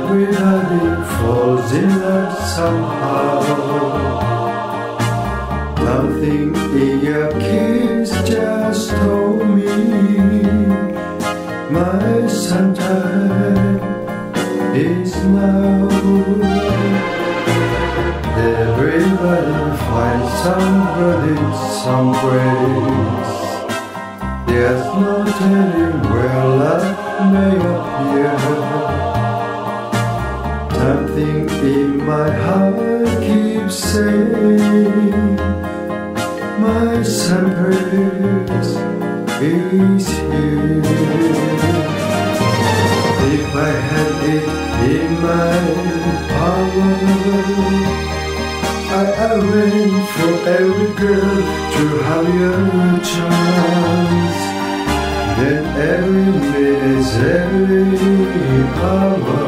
Everybody falls in love somehow. Something in your kiss just told me my sometime is now. Everybody finds somebody someplace. There's no telling where love may appear. Something in my heart keeps saying my someplace is here. If I had it in my power, I arrange for every girl to have your chance. Then every minute, every hour,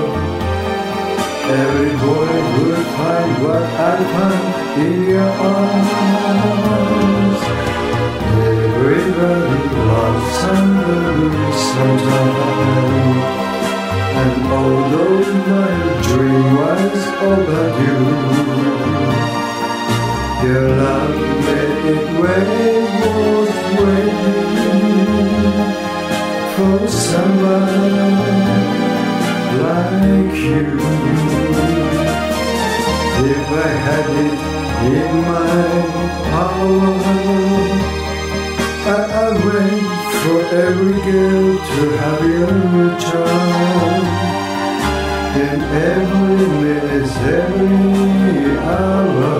every boy would find what I find in your arms. Everybody loves somebody sometime. And although my dream was overdue, your love made it when it was waiting for someone like you. If I had it in my power, I arrange for every girl to have your charm. In every minute, every hour,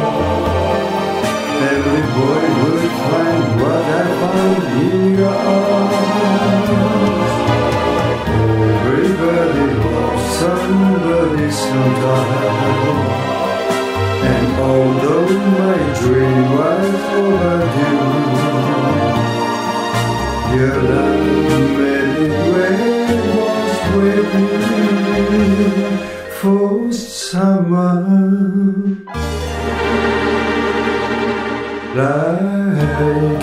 every boy would find what I found in your arms. Everybody loves somebody sometime. And although my dream was overdue, your love made it when it was waiting for someone like